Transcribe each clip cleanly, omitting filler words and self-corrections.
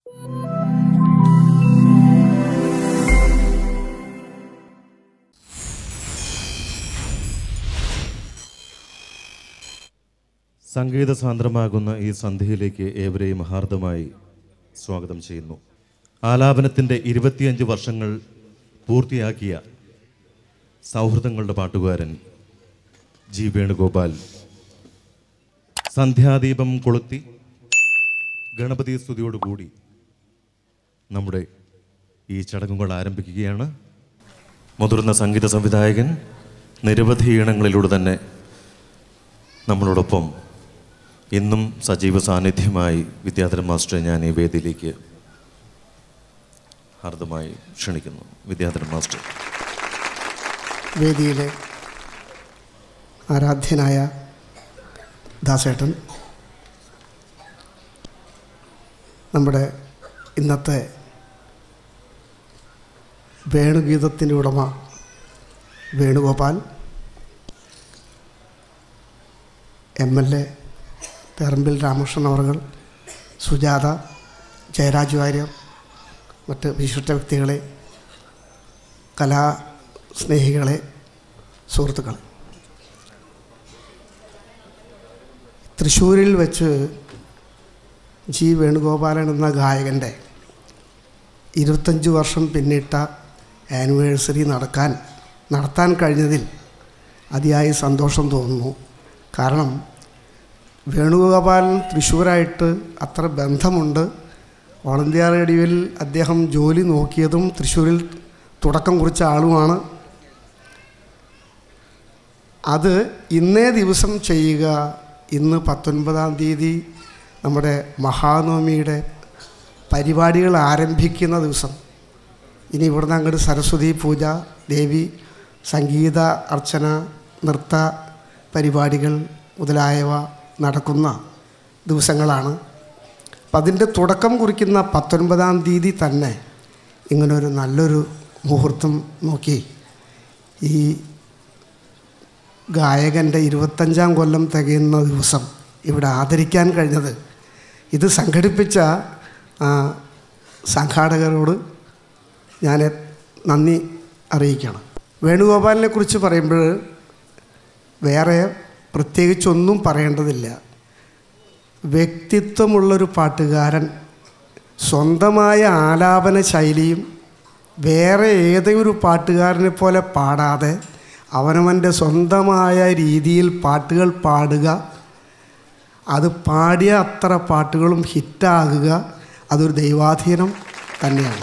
സംഗീത സാന്ദ്രമാകുന്ന ഈ സന്ധ്യയിലേക്ക് ഏവരെയും ഹാർദമായി സ്വാഗതം ചെയ്യുന്നു. ആലാപനത്തിൻ്റെ 25 വർഷങ്ങൾ പൂർത്തിയാക്കിയ സൗഹൃദങ്ങളുടെ പാട്ടുകാരൻ ജി വേണുഗോപാൽ സന്ധ്യാദീപം കൊളുത്തി ഗണപതി സ്തുതിയോടുകൂടി നമ്മുടെ ഈ ചടങ്ങുകൾ ആരംഭിക്കുകയാണ്. മുതിർന്ന സംഗീത സംവിധായകൻ നിരവധി ഈണങ്ങളിലൂടെ തന്നെ നമ്മളോടൊപ്പം ഇന്നും സജീവ സാന്നിധ്യമായി വിദ്യാധരൻ മാസ്റ്ററെ ഞാൻ ഈ വേദിയിലേക്ക് ഹാർദമായി ക്ഷണിക്കുന്നു. വിദ്യാധരൻ മാസ്റ്റർ. വേദിയിലെ ആരാധ്യനായ ദാസേട്ടൻ, നമ്മുടെ ഇന്നത്തെ വേണുഗീതത്തിൻ്റെ ഉടമ വേണുഗോപാൽ, MLA തെറമ്പിൽ രാമകൃഷ്ണൻ അവർകൾ, സുജാത, ജയരാജ് വാര്യർ, മറ്റ് വിശിഷ്ട വ്യക്തികളെ, കലാസ്നേഹികളെ, സുഹൃത്തുക്കളെ, തൃശ്ശൂരിൽ വെച്ച് ജി വേണുഗോപാലൻ എന്ന ഗായകൻ്റെ 25 വർഷം പിന്നിട്ട ആനിവേഴ്സറി നടത്താൻ കഴിഞ്ഞതിൽ അതിയായ സന്തോഷം തോന്നുന്നു. കാരണം വേണുഗോപാലൻ തൃശ്ശൂരായിട്ട് അത്ര ബന്ധമുണ്ട്. ഓൾ ഇന്ത്യ റേഡിയോയിൽ അദ്ദേഹം ജോലി നോക്കിയതും തൃശ്ശൂരിൽ തുടക്കം കുറിച്ച ആളുമാണ്. അത് ഇന്നേ ദിവസം ചെയ്യുക, ഇന്ന് 19-ാം തീയതി നമ്മുടെ മഹാനവമിയുടെ പരിപാടികൾ ആരംഭിക്കുന്ന ദിവസം. ഇനി ഇവിടുന്ന് അങ്ങോട്ട് സരസ്വതി പൂജ, ദേവി സംഗീത അർച്ചന, നൃത്ത പരിപാടികൾ മുതലായവ നടക്കുന്ന ദിവസങ്ങളാണ്. അപ്പം അതിൻ്റെ തുടക്കം കുറിക്കുന്ന 19-ാം തീയതി തന്നെ ഇങ്ങനൊരു നല്ലൊരു മുഹൂർത്തം നോക്കി ഈ ഗായകൻ്റെ 25-ാം കൊല്ലം തികയുന്ന ദിവസം ഇവിടെ ആദരിക്കാൻ കഴിഞ്ഞത്, ഇത് സംഘടിപ്പിച്ച സംഘാടകരോട് ഞാൻ നന്ദി അറിയിക്കണം. വേണുഗോപാലിനെ കുറിച്ച് പറയുമ്പോൾ വേറെ പ്രത്യേകിച്ചൊന്നും പറയേണ്ടതില്ല. വ്യക്തിത്വമുള്ളൊരു പാട്ടുകാരൻ, സ്വന്തമായ ആലാപന ശൈലിയും വേറെ ഏതൊരു പാട്ടുകാരനെ പോലെ പാടാതെ അവനവൻ്റെ സ്വന്തമായ രീതിയിൽ പാട്ടുകൾ പാടുക, അത് പാടിയ അത്ര പാട്ടുകളും ഹിറ്റാകുക, അതൊരു ദൈവാധീനം തന്നെയാണ്.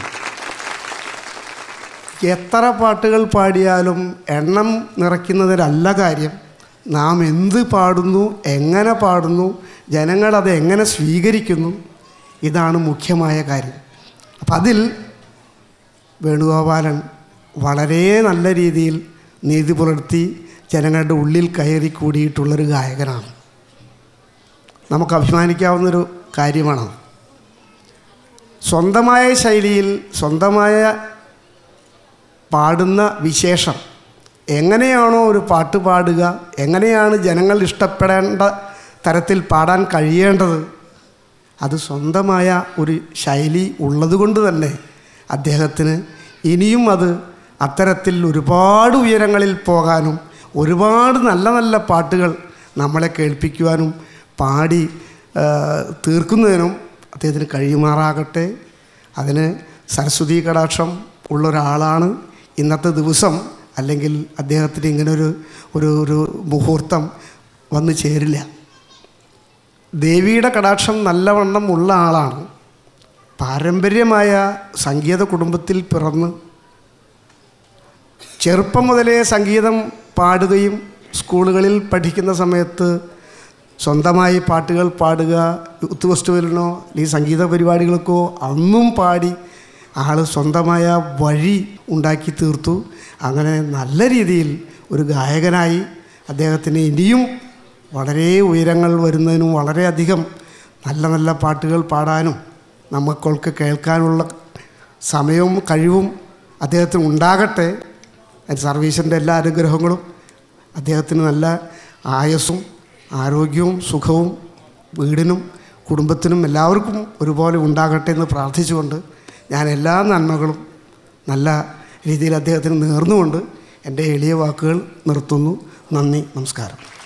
എത്ര പാട്ടുകൾ പാടിയാലും എണ്ണം നിറയ്ക്കുന്നതിലല്ല കാര്യം, നാം എന്ത് പാടുന്നു, എങ്ങനെ പാടുന്നു, ജനങ്ങളത് എങ്ങനെ സ്വീകരിക്കുന്നു, ഇതാണ് മുഖ്യമായ കാര്യം. അപ്പം അതിൽ വേണുഗോപാലൻ വളരെ നല്ല രീതിയിൽ നീതി പുലർത്തി ജനങ്ങളുടെ ഉള്ളിൽ കയറി കൂടിയിട്ടുള്ളൊരു ഗായകനാണ്. നമുക്ക് അഭിമാനിക്കാവുന്നൊരു കാര്യമാണ്. സ്വന്തമായ ശൈലിയിൽ സ്വന്തമായ പാടുന്ന വിശേഷം, എങ്ങനെയാണോ ഒരു പാട്ട് പാടുക, എങ്ങനെയാണ് ജനങ്ങൾ ഇഷ്ടപ്പെടേണ്ട തരത്തിൽ പാടാൻ കഴിയേണ്ടത്, അത് സ്വന്തമായ ഒരു ശൈലി ഉള്ളതുകൊണ്ട് തന്നെ അദ്ദേഹത്തിന് ഇനിയും അത് അത്തരത്തിൽ ഒരുപാട് ഉയരങ്ങളിൽ പോകാനും ഒരുപാട് നല്ല നല്ല പാട്ടുകൾ നമ്മളെ കേൾപ്പിക്കുവാനും പാടി തീർക്കുന്നതിനും അദ്ദേഹത്തിന് കഴിയുമാറാകട്ടെ. അതിന് സരസ്വതി കടാക്ഷം ഉള്ളൊരാളാണ് ഇന്നത്തെ ദിവസം. അല്ലെങ്കിൽ അദ്ദേഹത്തിന് ഇങ്ങനൊരു ഒരു മുഹൂർത്തം വന്നു ചേരില്ല. ദേവിയുടെ കടാക്ഷം നല്ലവണ്ണം ഉള്ള ആളാണ്. പാരമ്പര്യമായ സംഗീത കുടുംബത്തിൽ പിറന്ന് ചെറുപ്പം മുതലേ സംഗീതം പാടുകയും സ്കൂളുകളിൽ പഠിക്കുന്ന സമയത്ത് സ്വന്തമായി പാട്ടുകൾ പാടുക, യൂത്ത് ഫെസ്റ്റിവലിനോ അല്ലെങ്കിൽ സംഗീത പരിപാടികൾക്കോ അന്നും പാടി ആൾ സ്വന്തമായ വഴി ഉണ്ടാക്കി തീർത്തു. അങ്ങനെ നല്ല രീതിയിൽ ഒരു ഗായകനായി അദ്ദേഹത്തിന് ഇനിയും വളരെ ഉയരങ്ങൾ വരുന്നതിനും വളരെയധികം നല്ല നല്ല പാട്ടുകൾ പാടാനും നമുക്കൊക്കെ കേൾക്കാനുള്ള സമയവും കഴിവും അദ്ദേഹത്തിന് ഉണ്ടാകട്ടെ. സർവീസിൻ്റെ എല്ലാ അനുഗ്രഹങ്ങളും അദ്ദേഹത്തിന് നല്ല ആയുസ്സും ആരോഗ്യവും സുഖവും വീടിനും കുടുംബത്തിനും എല്ലാവർക്കും ഒരുപോലെ ഉണ്ടാകട്ടെ എന്ന് പ്രാർത്ഥിച്ചുകൊണ്ട് ഞാൻ എല്ലാ നന്മകളും നല്ല രീതിയിൽ അദ്ദേഹത്തിന് നേർന്നുകൊണ്ട് എൻ്റെ എളിയ വാക്കുകൾ നിർത്തുന്നു. നന്ദി, നമസ്കാരം.